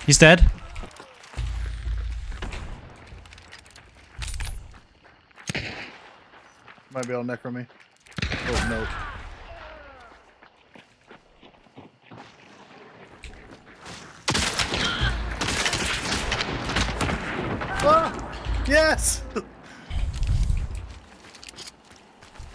He's dead. Might be able to necro me. Oh, no. Ah! Yes!